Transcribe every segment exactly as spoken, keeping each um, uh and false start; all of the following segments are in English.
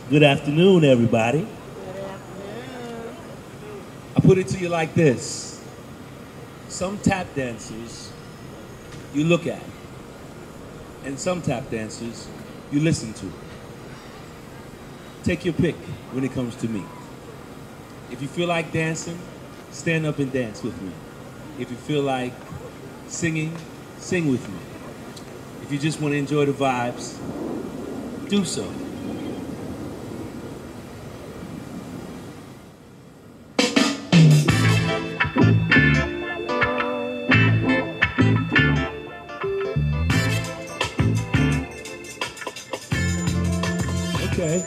Good afternoon, everybody. I put it to you like this. Some tap dancers you look at, and some tap dancers you listen to. Take your pick when it comes to me. If you feel like dancing, stand up and dance with me. If you feel like singing, sing with me. If you just want to enjoy the vibes, do so. Okay.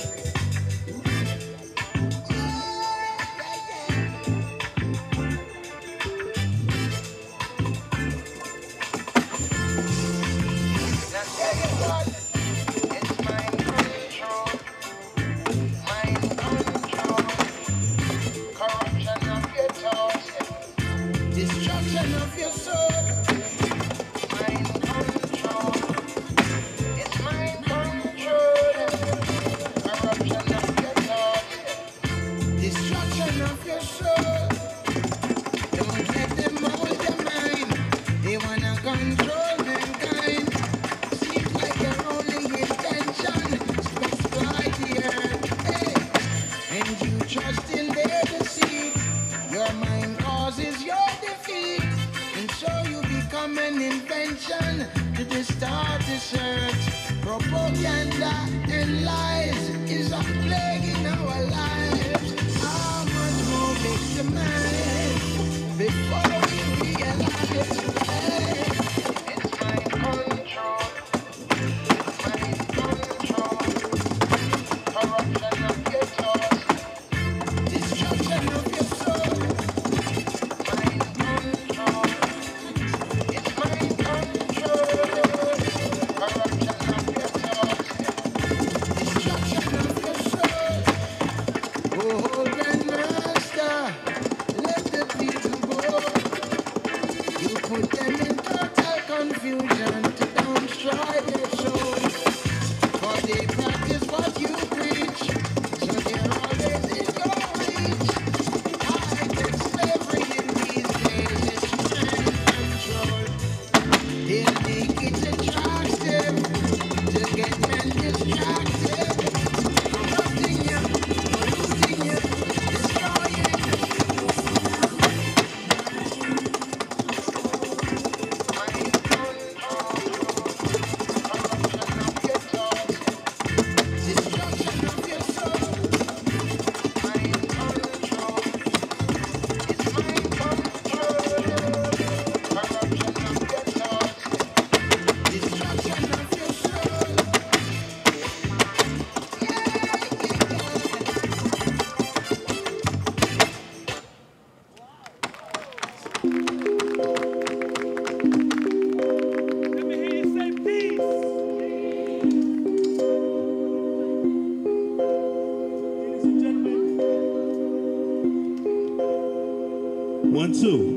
One, two.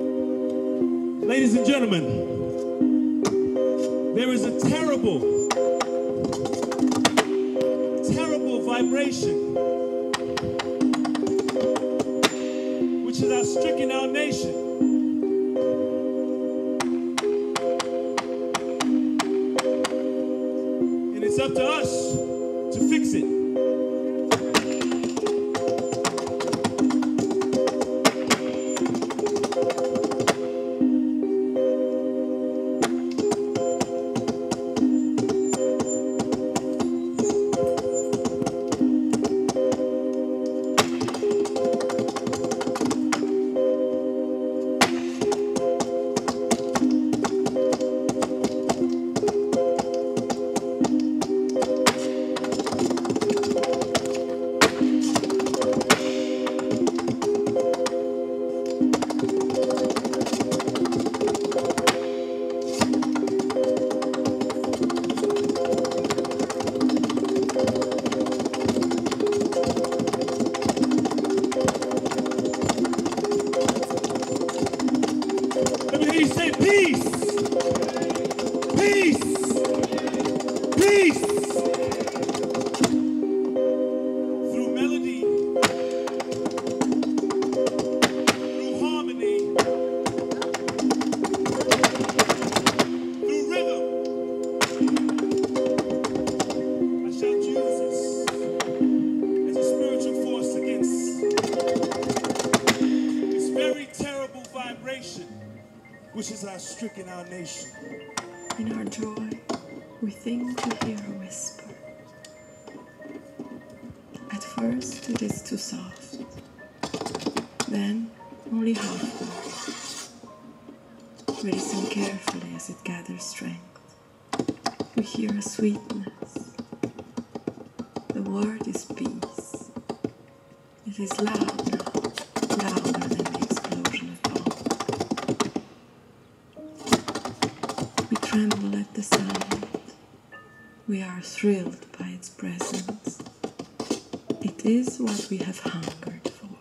Ladies and gentlemen, there is a terrible, terrible vibration which has stricken our nation. And it's up to us to fix it. stricken our nation. In our joy, we think to hear a whisper. At first it is too soft, then only half. We listen carefully as it gathers strength. We hear a sweetness. The word is peace. It is loud now, louder than the explosion of bombs. We tremble at the sound. We are thrilled by its presence. It is what we have hungered for.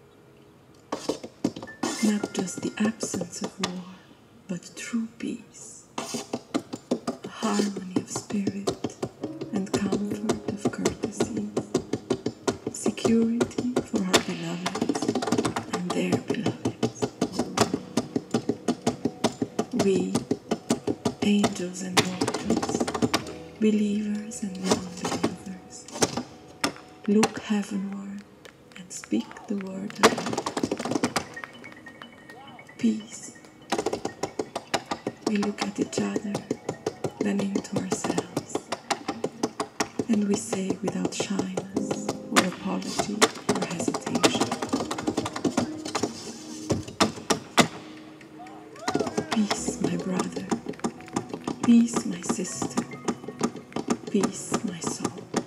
Not just the absence of war, but true peace. A harmony of spirit and comfort of courtesy. Security for our beloveds and their beloveds. We, angels and mortals, believers and non-believers, look heavenward and speak the word aloud. Peace. We look at each other, then into ourselves, and we say without shyness or apology or hesitation, peace, my brother, peace, my sister, peace, my soul.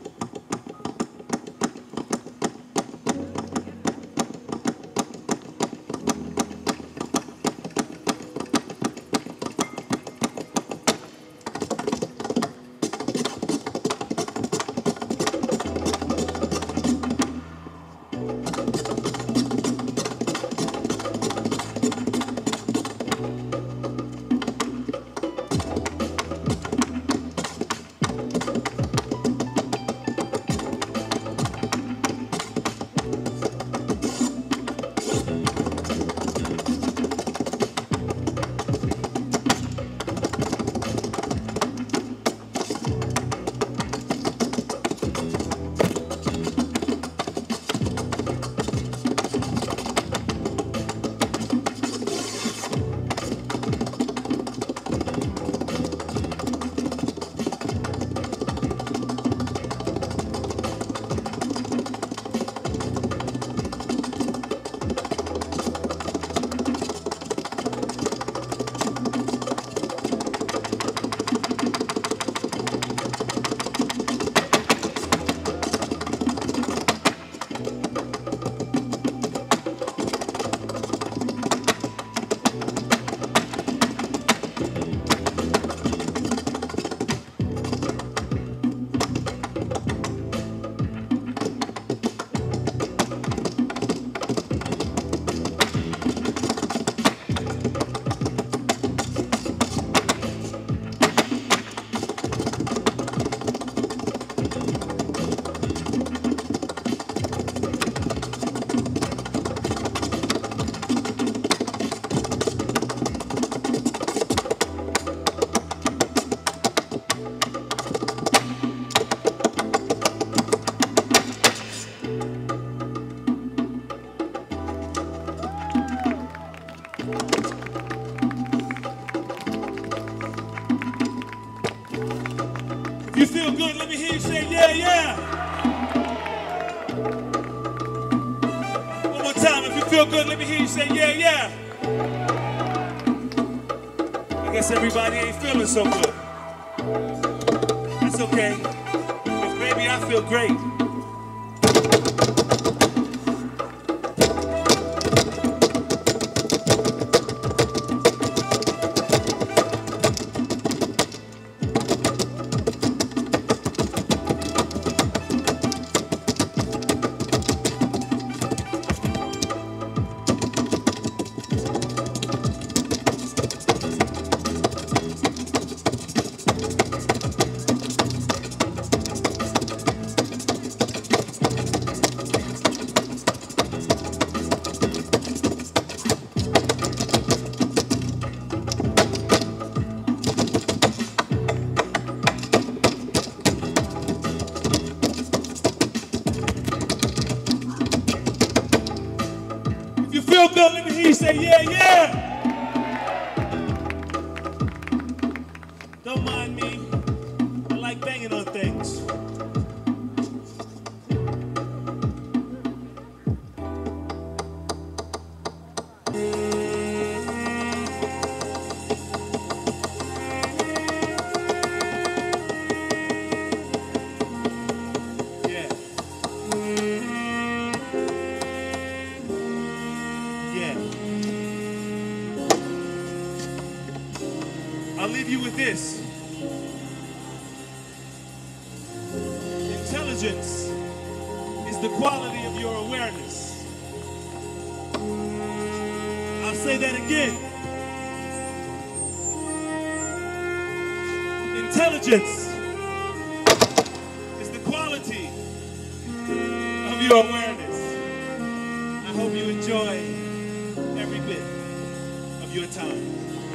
You feel good? Let me hear you say, yeah, yeah. One more time. If you feel good, let me hear you say, yeah, yeah. I guess everybody ain't feeling so good. That's okay. Because baby, I feel great. Feel good, let me hear you say, yeah, yeah. this. Intelligence is the quality of your awareness. I'll say that again. Intelligence is the quality of your awareness. I hope you enjoy every bit of your time.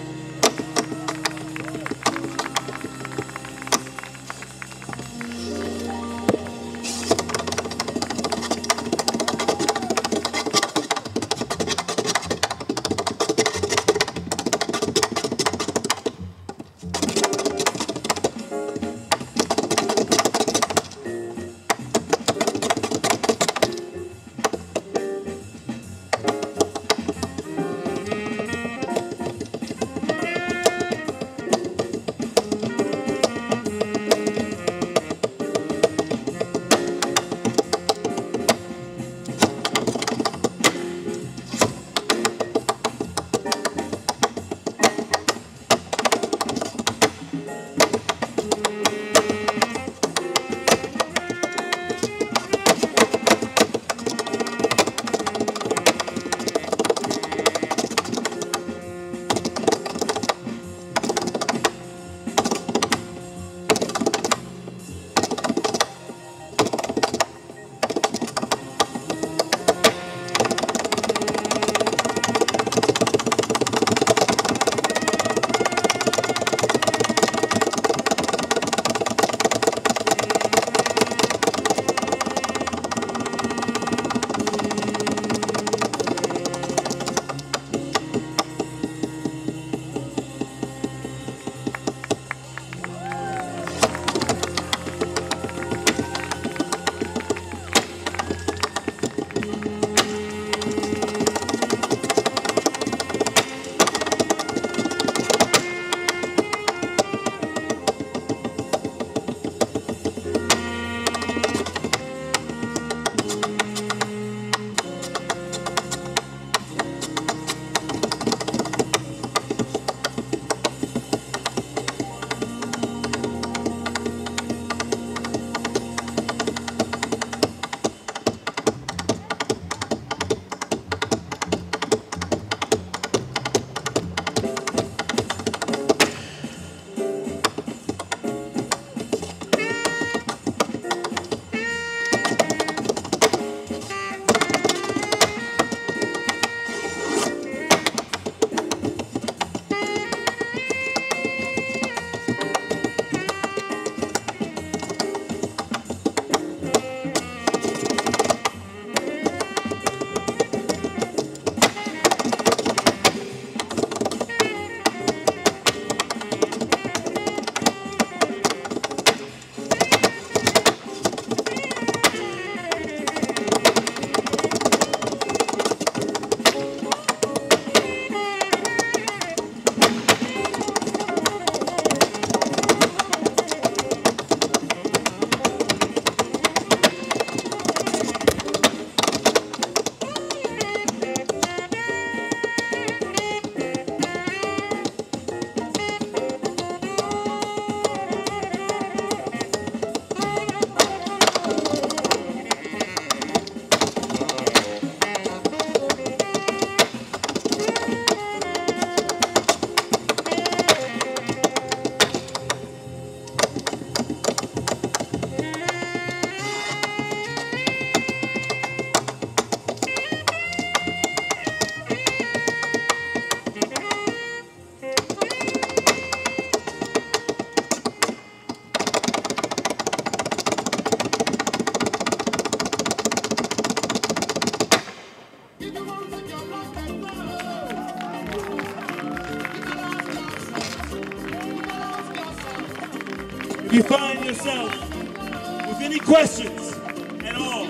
If you find yourself with any questions at all,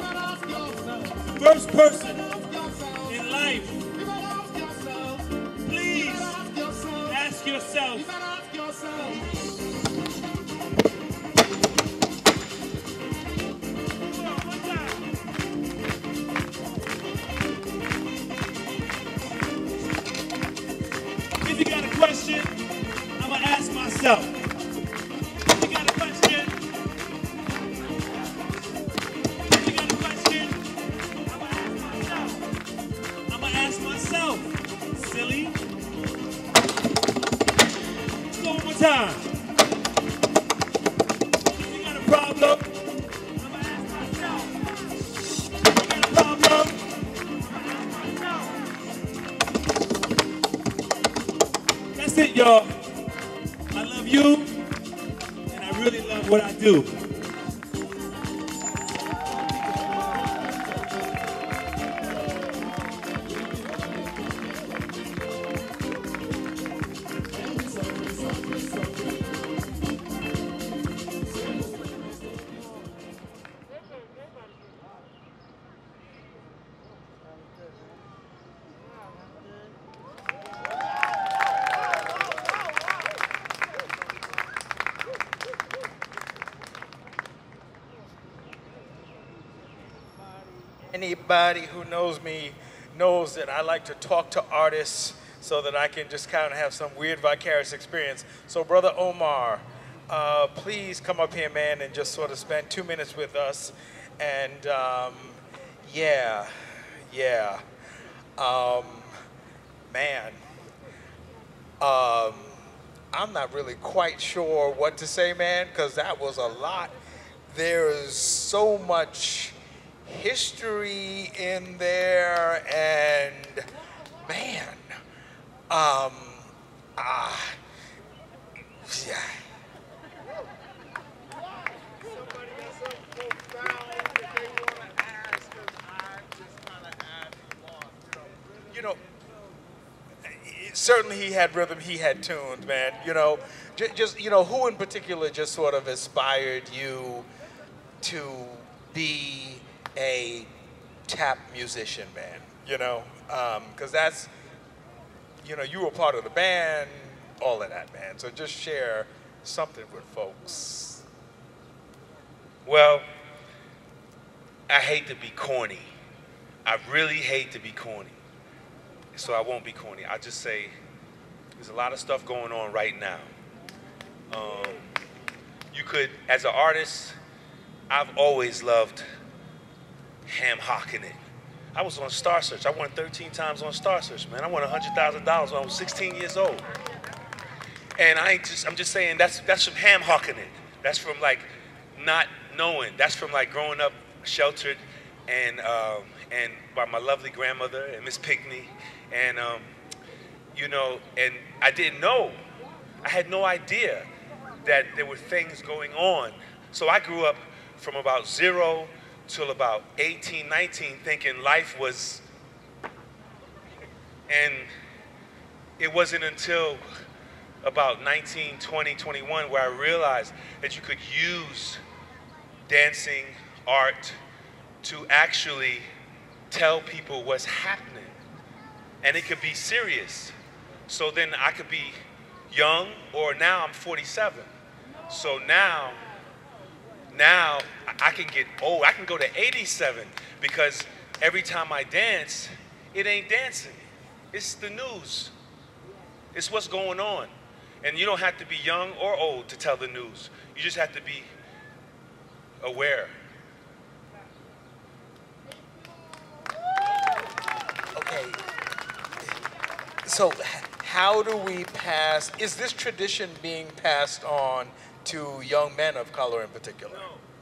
the first person in life, please ask yourself, if you got a question, I'm gonna ask myself. myself. You got a question? You got a question? I'm gonna ask myself. I'm gonna ask myself. Silly. Let's go one more time. You got a problem? I'm gonna ask myself. You got a problem? That's it, y'all. I love you, and I really love what I do. Anybody who knows me knows that I like to talk to artists so that I can just kind of have some weird vicarious experience. So Brother Omar, uh, please come up here, man, and just sort of spend two minutes with us. And um, yeah, yeah, um, man, um, I'm not really quite sure what to say, man, because that was a lot. There's so much history in there, and man, um, ah, yeah. Somebody got something profound that they want to ask, because I just kind of asked lost. You know, certainly he had rhythm, he had tunes, man. You know, just, just you know, who in particular just sort of inspired you to be a tap musician, man, you know, because um, that's, you know, you were part of the band, all of that, man. So just share something with folks. Well, I hate to be corny. I really hate to be corny. So I won't be corny. I'll just say there's a lot of stuff going on right now. Um, you could, as an artist, I've always loved ham hocking it. I was on Star Search. I won thirteen times on Star Search, man. I won one hundred thousand dollars when I was sixteen years old. And I ain't just, I'm just saying that's that's from ham hocking it. That's from like not knowing. That's from like growing up sheltered and um, and by my lovely grandmother and Miss Pinkney. And um, you know, and I didn't know. I had no idea that there were things going on. So I grew up from about zero till about eighteen, nineteen, thinking life was, and it wasn't until about nineteen, twenty, twenty-one where I realized that you could use dancing, art, to actually tell people what's happening. And it could be serious. So then I could be young, or now I'm forty-seven. So now, Now I can get old. I can go to eighty-seven because every time I dance, it ain't dancing. It's the news. It's what's going on. And you don't have to be young or old to tell the news. You just have to be aware. Okay. So how do we pass, is this tradition being passed on to young men of color in particular?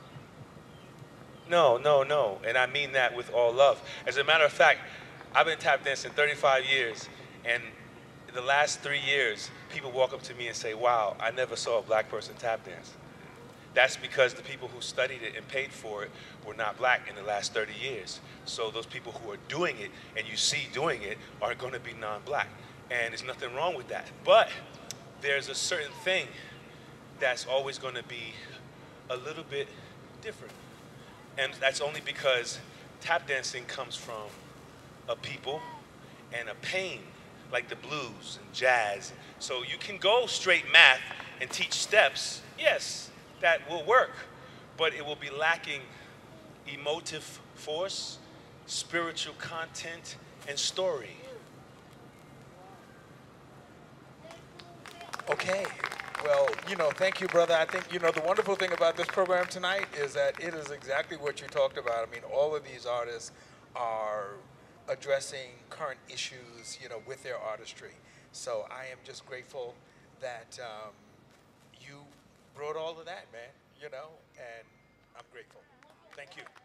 No, no, no. And I mean that with all love. As a matter of fact, I've been tap dancing thirty-five years, and the last three years, people walk up to me and say, wow, I never saw a black person tap dance. That's because the people who studied it and paid for it were not black in the last thirty years. So those people who are doing it, and you see doing it, are gonna be non-black. And there's nothing wrong with that. But there's a certain thing that's always gonna be a little bit different. And that's only because tap dancing comes from a people and a pain, like the blues and jazz. So you can go straight math and teach steps, yes, that will work, but it will be lacking emotive force, spiritual content, and story. Okay, Well, you know, thank you, brother. I think, you know, the wonderful thing about this program tonight is that it is exactly what you talked about. I mean, all of these artists are addressing current issues, you know, with their artistry. So I am just grateful that um, you brought all of that, man, you know, and I'm grateful. Thank you.